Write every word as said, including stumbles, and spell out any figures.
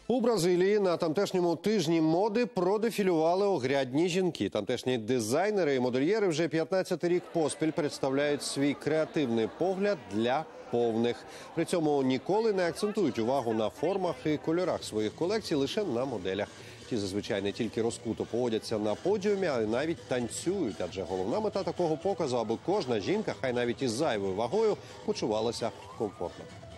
У Бразилії на тамтешньому тижні моди продефілювали огрядні жінки. Тамтешні дизайнери і модельєри вже п'ятнадцятий рік поспіль представляють свій креативний погляд для повних. При цьому ніколи не акцентують увагу на формах і кольорах своїх колекцій, лише на моделях. Ті зазвичай не тільки розкуто поводяться на подіумі, а й навіть танцюють. Адже головна мета такого показу, аби кожна жінка, хай навіть із зайвою вагою, почувалася комфортно.